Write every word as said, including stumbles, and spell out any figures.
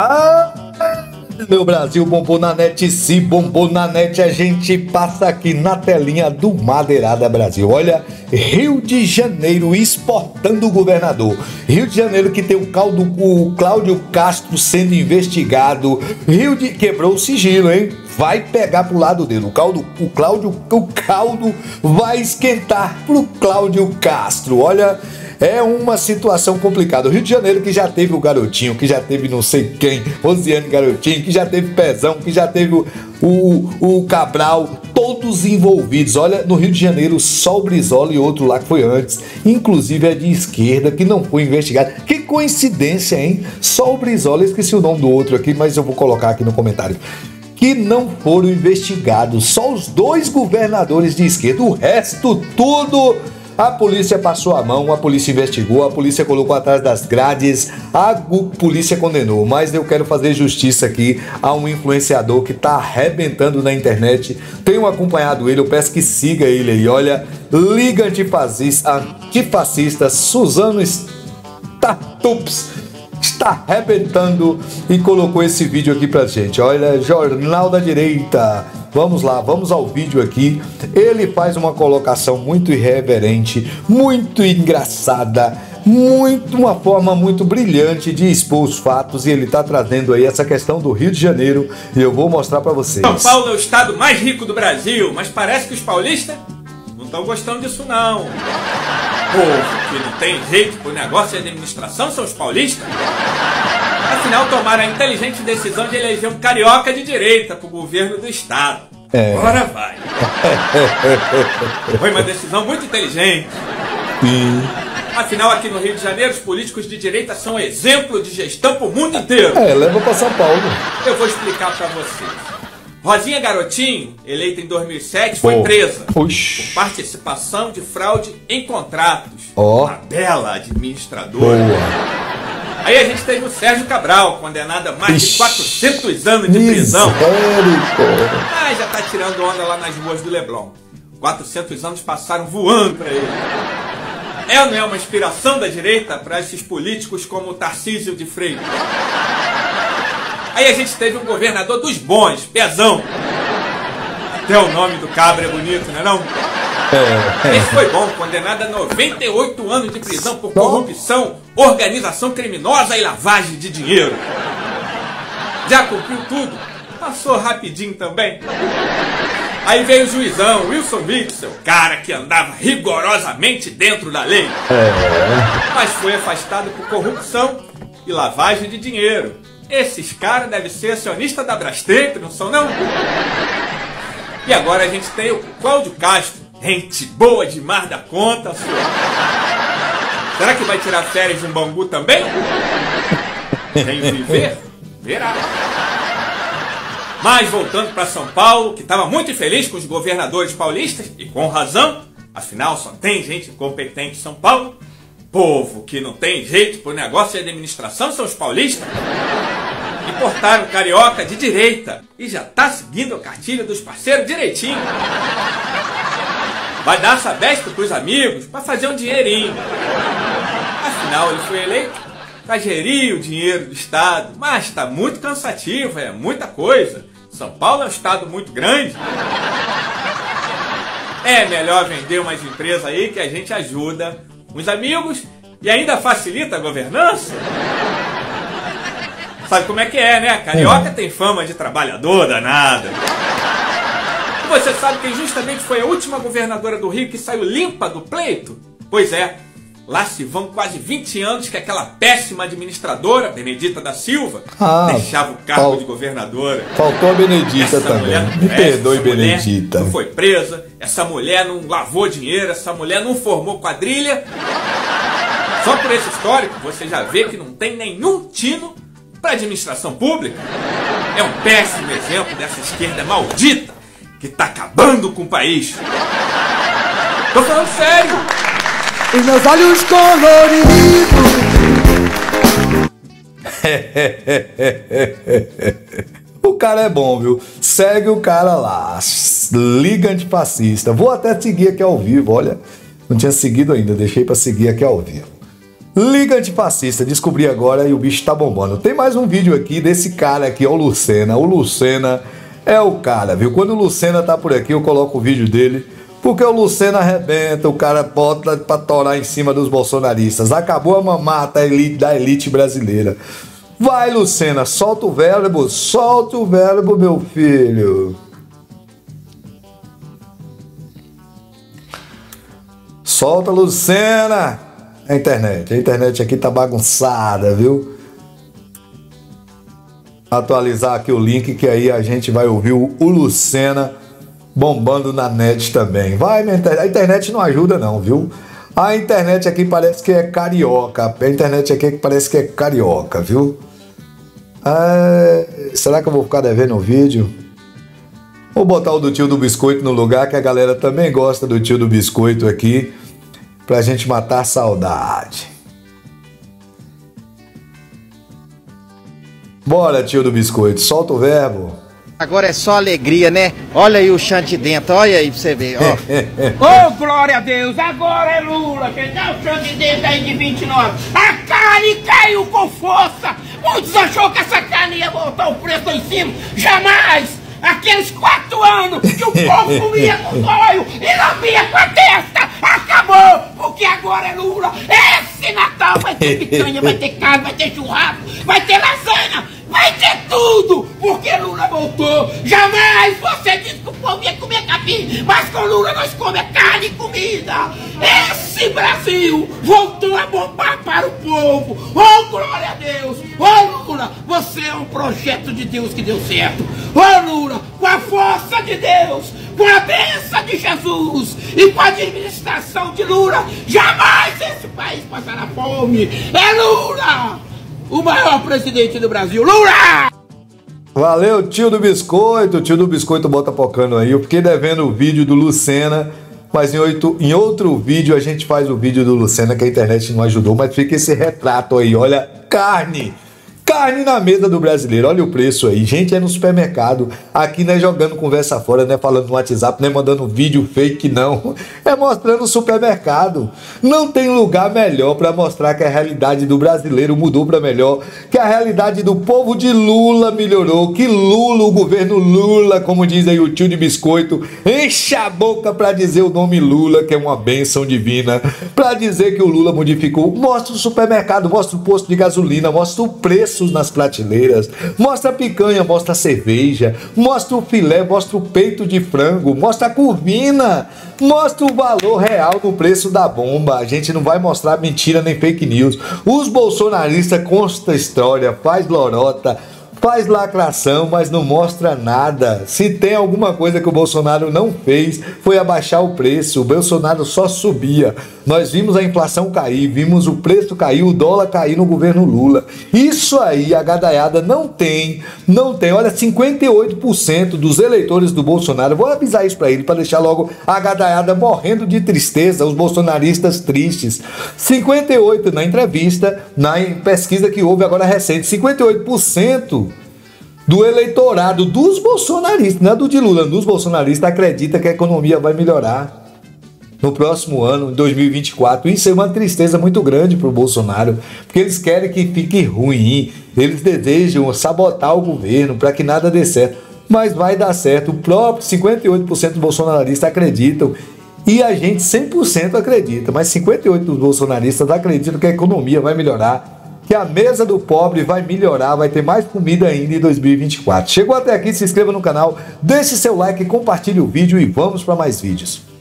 Ah, meu Brasil, bombou na net, se bombou na net, a gente passa aqui na telinha do Madeirada Brasil. Olha, Rio de Janeiro exportando o governador. Rio de Janeiro que tem o, caldo, o Cláudio Castro sendo investigado. Rio de... Quebrou o sigilo, hein? Vai pegar pro lado dele. O caldo, o Cláudio, o caldo vai esquentar pro Cláudio Castro. Olha... É uma situação complicada. O Rio de Janeiro que já teve o Garotinho, que já teve não sei quem, Rosiane Garotinho, que já teve Pezão, que já teve o, o, o Cabral, todos envolvidos. Olha, no Rio de Janeiro, só o Brizola e outro lá que foi antes, inclusive é de esquerda, que não foi investigado. Que coincidência, hein? Só o Brizola, esqueci o nome do outro aqui, mas eu vou colocar aqui no comentário. Que não foram investigados. Só os dois governadores de esquerda, o resto tudo... A polícia passou a mão, a polícia investigou, a polícia colocou atrás das grades, a polícia condenou. Mas eu quero fazer justiça aqui a um influenciador que tá arrebentando na internet. Tenho acompanhado ele, eu peço que siga ele aí. Olha, Liga Antifascista, Antifascista Suzano Startups está arrebentando e colocou esse vídeo aqui pra gente. Olha, Jornal da Direita. Vamos lá, vamos ao vídeo aqui. Ele faz uma colocação muito irreverente, muito engraçada, muito, uma forma muito brilhante de expor os fatos, e ele está trazendo aí essa questão do Rio de Janeiro e eu vou mostrar para vocês. São Paulo é o estado mais rico do Brasil, mas parece que os paulistas não estão gostando disso não. Povo que não tem jeito pro negócio de administração são os paulistas. Afinal, tomaram a inteligente decisão de eleger um carioca de direita para o governo do estado. É. Agora vai. Foi uma decisão muito inteligente. Sim. Afinal, aqui no Rio de Janeiro, os políticos de direita são exemplo de gestão para o mundo inteiro. É, leva para São Paulo. Eu vou explicar para vocês. Rosinha Garotinho, eleita em dois mil e sete, foi oh. presa Oxi. por participação de fraude em contratos. Ó. Uma bela administradora. Boa. Aí a gente teve o Sérgio Cabral, condenado a mais Ixi, de quatrocentos anos de prisão. Ah, já tá tirando onda lá nas ruas do Leblon. quatrocentos anos passaram voando pra ele. É ou não é uma inspiração da direita para esses políticos como o Tarcísio de Freitas? Aí a gente teve um governador dos bons, Pezão. Até o nome do cabra é bonito, não é não? É. Esse foi bom, condenado a noventa e oito anos de prisão por corrupção, organização criminosa e lavagem de dinheiro. Já cumpriu tudo, passou rapidinho também. Aí veio o juizão, Wilson Witzel, cara que andava rigorosamente dentro da lei. É. Mas foi afastado por corrupção e lavagem de dinheiro. Esses caras devem ser acionistas da Brastemp, não são não? E agora a gente tem o Cláudio Castro. Gente boa demais da conta, senhor. Será que vai tirar férias em Bangu também? Quem viver, verá. Mas voltando para São Paulo, que estava muito infeliz com os governadores paulistas, e com razão, afinal só tem gente incompetente em São Paulo. Povo que não tem jeito pro negócio de administração são os paulistas. Importaram carioca de direita e já tá seguindo a cartilha dos parceiros direitinho. Vai dar sabesp pros amigos para fazer um dinheirinho. Afinal, ele foi eleito para gerir o dinheiro do estado, mas está muito cansativo, é muita coisa. São Paulo é um estado muito grande. É melhor vender umas empresas aí que a gente ajuda uns amigos e ainda facilita a governança. Sabe como é que é, né? Carioca tem fama de trabalhador danada. Você sabe quem justamente foi a última governadora do Rio que saiu limpa do pleito? Pois é, lá se vão quase vinte anos que aquela péssima administradora, Benedita da Silva, ah, deixava o cargo fal... de governadora. Faltou a Benedita essa também. Me é, perdoe, Benedita. Não foi presa, essa mulher não lavou dinheiro, essa mulher não formou quadrilha. Só por esse histórico, você já vê que não tem nenhum tino para administração pública. É um péssimo exemplo dessa esquerda maldita que tá acabando com o país. Tô falando sério. Os meus olhos coloridos. O cara é bom, viu? Segue o cara lá. Liga Antifascista. Vou até seguir aqui ao vivo, olha. Não tinha seguido ainda, deixei para seguir aqui ao vivo. Liga Antifascista, descobri agora e o bicho tá bombando. Tem mais um vídeo aqui desse cara aqui, ó, o Lucena. O Lucena é o cara, viu? Quando o Lucena tá por aqui, eu coloco o vídeo dele, porque o Lucena arrebenta, o cara bota pra torar em cima dos bolsonaristas. Acabou a mamata da elite, da elite brasileira. Vai, Lucena, solta o verbo, solta o verbo, meu filho. Solta, Lucena. A internet, a internet aqui tá bagunçada, viu? Atualizar aqui o link que aí a gente vai ouvir o, o Lucena bombando na net também. Vai, minha internet. A internet não ajuda não, viu? A internet aqui parece que é carioca. A internet aqui parece que é carioca, viu? É... Será que eu vou ficar devendo o vídeo? Vou botar o do tio do biscoito no lugar, que a galera também gosta do tio do biscoito aqui, pra gente matar a saudade. Bora, tio do biscoito, solta o verbo. Agora é só alegria, né? Olha aí o chante dentro, olha aí pra você ver, ó. Ô, oh, glória a Deus, agora é Lula, gente. Dá o chante dentro aí de vinte e nove. A carne caiu com força. Muitos achou que essa carne ia voltar o preço lá em cima. Jamais! Aqueles quatro anos que o povo comia com olho e lambia com a testa, acabou, porque agora é Lula. Esse Natal vai ter picanha, vai ter carne, vai ter churrasco, vai ter lasanha, vai ter tudo, porque Lula voltou. Jamais você disse que o povo ia comer capim, mas com Lula nós comemos carne e comida. Esse Brasil voltou a bombar para o povo. Oh, glória a Deus. Oh, Lula, você é um projeto de Deus que deu certo. Oh, Lula, com a força de Deus, com a bênção de Jesus e com a administração de Lula, jamais esse país passará fome. É Lula, o maior presidente do Brasil. Lula! Valeu, tio do biscoito. O tio do biscoito bota pocando aí. Eu fiquei devendo o vídeo do Lucena, mas em, oito, em outro vídeo a gente faz o vídeo do Lucena, que a internet não ajudou, mas fica esse retrato aí, olha, carne. Carne na mesa do brasileiro, olha o preço aí. Gente, é no supermercado. Aqui não é jogando conversa fora, não é falando no WhatsApp, não é mandando vídeo fake, não. É mostrando o supermercado. Não tem lugar melhor para mostrar que a realidade do brasileiro mudou para melhor, que a realidade do povo de Lula melhorou, que Lula, o governo Lula, como diz aí o tio de biscoito, enche a boca para dizer o nome Lula, que é uma bênção divina, para dizer que o Lula modificou. Mostra o supermercado, mostra o posto de gasolina, mostra o preço nas prateleiras, mostra a picanha, mostra a cerveja, mostra o filé, mostra o peito de frango, mostra a curvina, mostra o valor real do preço da bomba. A gente não vai mostrar mentira nem fake news. Os bolsonaristas consta história, faz lorota, faz lacração, mas não mostra nada. Se tem alguma coisa que o Bolsonaro não fez, foi abaixar o preço. O Bolsonaro só subia. Nós vimos a inflação cair, vimos o preço cair, o dólar cair no governo Lula. Isso aí a gadaiada não tem, não tem. Olha, cinquenta e oito por cento dos eleitores do Bolsonaro, vou avisar isso para ele, para deixar logo a gadaiada morrendo de tristeza, os bolsonaristas tristes. cinquenta e oito por cento na entrevista, na pesquisa que houve agora recente, cinquenta e oito por cento do eleitorado dos bolsonaristas, não é do de Lula, dos bolsonaristas, acredita que a economia vai melhorar no próximo ano, em dois mil e vinte e quatro. Isso é uma tristeza muito grande para o Bolsonaro, porque eles querem que fique ruim, eles desejam sabotar o governo para que nada dê certo, mas vai dar certo. O próprio cinquenta e oito por cento dos bolsonaristas acreditam, e a gente cem por cento acredita, mas cinquenta e oito por cento dos bolsonaristas acreditam que a economia vai melhorar, que a mesa do pobre vai melhorar, vai ter mais comida ainda em dois mil e vinte e quatro. Chegou até aqui, se inscreva no canal, deixe seu like, compartilhe o vídeo e vamos para mais vídeos.